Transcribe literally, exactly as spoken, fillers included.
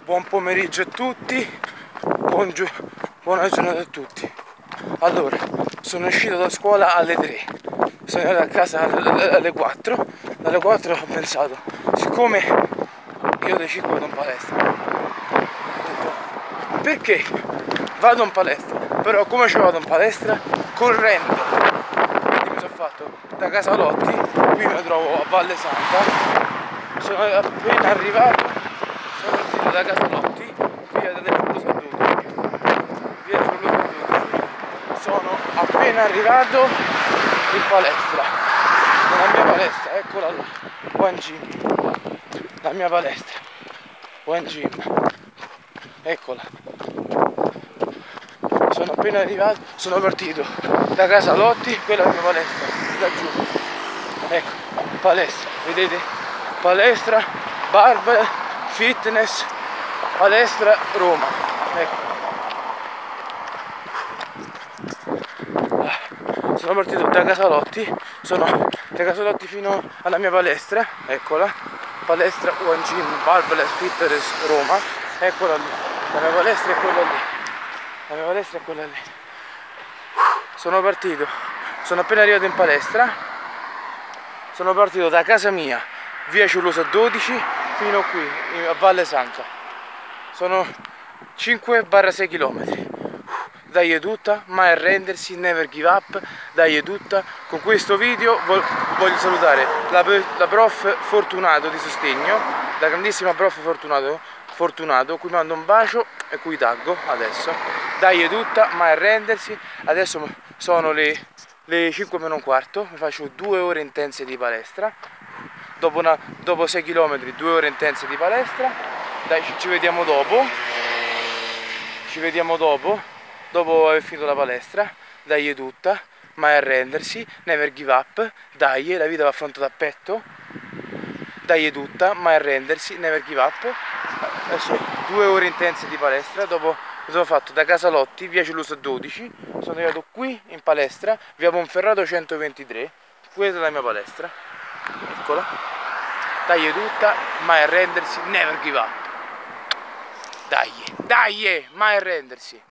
Buon pomeriggio a tutti, buon gio buona giornata a tutti. Allora, sono uscito da scuola alle tre, sono andato a casa alle quattro, dalle quattro ho pensato, siccome io alle cinque vado in palestra, ho detto, perché vado in palestra, però come ci vado in palestra? Correndo. Quindi mi sono fatto da Casalotti, qui mi trovo a Valle Santa, sono appena arrivato, sono partito da Casalotti, via delle Frusa dodici, via Frusa dodici, sono appena arrivato in palestra, nella mia palestra, eccola là, One Gym, la mia palestra, One Gym, eccola. Sono appena arrivato, sono partito da Casalotti, quella è la mia palestra, da giù, ecco, palestra, vedete? Palestra, barbell, fitness, palestra Roma, ecco. Sono partito da Casalotti, sono da Casalotti fino alla mia palestra, eccola, palestra One Gym, barbell, fitness Roma, eccola lì, la mia palestra è quella lì. La mia palestra è quella lì. Sono partito, sono appena arrivato in palestra, sono partito da casa mia, via Ciulusa dodici, fino qui, a Valle Santa. Sono cinque sei chilometri. Dai tutta, mai arrendersi, never give up, dai tutta. Con questo video voglio salutare la, la prof Fortunato di sostegno, la grandissima prof Fortunato, Fortunato, cui mando un bacio e cui taggo adesso. Dai tutta, mai arrendersi. Adesso sono le, le cinque meno un quarto, mi faccio due ore intense di palestra. Dopo, una, dopo sei chilometri, due ore intense di palestra. Dai, ci, ci vediamo dopo. Ci vediamo dopo. Dopo aver finito la palestra. Dai tutta, mai arrendersi, never give up. Dai, la vita va affrontata a petto. Dai tutta, mai arrendersi, never give up. Adesso due ore intense di palestra. Dopo mi sono fatto da Casalotti, via Ciulusa dodici, sono arrivato qui in palestra, via Monferrato centoventitré, questa è la mia palestra, eccola, dai tutta, mai arrendersi, never give up, dai, dai, mai arrendersi.